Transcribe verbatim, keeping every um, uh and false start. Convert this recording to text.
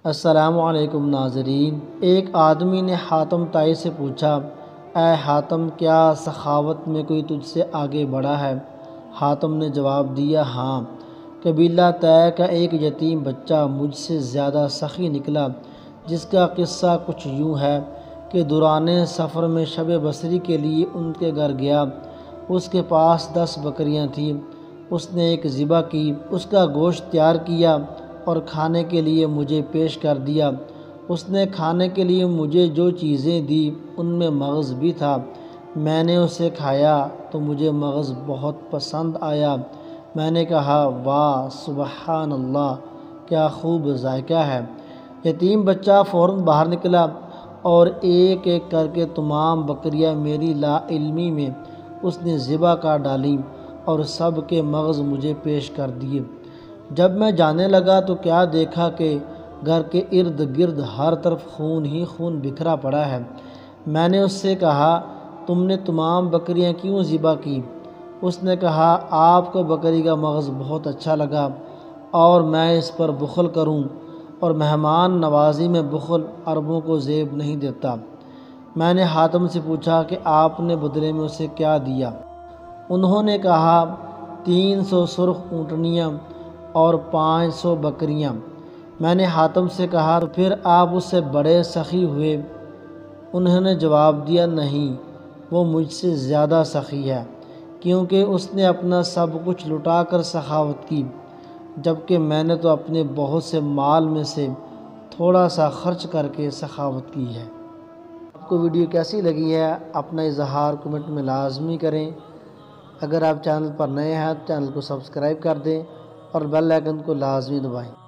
السلام علیکم ناظرین۔ ایک آدمی نے حاتم تائی سے پوچھا، اے حاتم، کیا سخاوت میں کوئی تجھ سے آگے بڑھا ہے؟ حاتم نے جواب دیا، ہاں، قبیلہ طے کا ایک یتیم بچہ مجھ سے زیادہ سخی نکلا، جس کا قصہ کچھ یوں ہے کہ دوران سفر میں شب بصری کے لیے ان کے گھر گیا۔ اس کے پاس دس بکریاں تھیں۔ اس نے ایک ذبح کی، اس کا گوشت تیار کیا اور کھانے کے لیے مجھے پیش کر دیا۔ اس نے کھانے کے لیے مجھے جو چیزیں دی ان میں مغز بھی تھا۔ میں نے اسے کھایا تو مجھے مغز بہت پسند آیا۔ میں نے کہا، واہ سبحان اللہ، کیا خوب ذائقہ ہے۔ یتیم بچہ فوراً باہر نکلا اور ایک ایک کر کے تمام بکریاں میری لا علمی میں اس نے ذبح کر ڈالیں اور سب کے مغز مجھے پیش کر دیے۔ جب میں جانے لگا تو کیا دیکھا کہ گھر کے ارد گرد ہر طرف خون ہی خون بکھرا پڑا ہے۔ میں نے اس سے کہا، تم نے تمام بکریاں کیوں ذبح کی؟ اس نے کہا، آپ کو بکری کا مغز بہت اچھا لگا اور میں اس پر بخل کروں، اور مہمان نوازی میں بخل عربوں کو زیب نہیں دیتا۔ میں نے حاتم سے پوچھا کہ آپ نے بدلے میں اسے کیا دیا؟ انہوں نے کہا، تین سو سرخ اونٹنیاں اور پانچ سو بکریاں۔ میں نے حاتم سے کہا، تو پھر آپ اس سے بڑے سخی ہوئے؟ انہوں نے جواب دیا، نہیں، وہ مجھ سے زیادہ سخی ہے، کیونکہ اس نے اپنا سب کچھ لٹا کر سخاوت کی، جبکہ میں نے تو اپنے بہت سے مال میں سے تھوڑا سا خرچ کر کے سخاوت کی ہے۔ آپ کو ویڈیو کیسی لگی ہے اپنا اظہار کمنٹ میں لازمی کریں۔ اگر آپ چینل پر نئے ہیں تو چینل کو سبسکرائب کر دیں اور بیل آئیکن کو لازمی دبائیں۔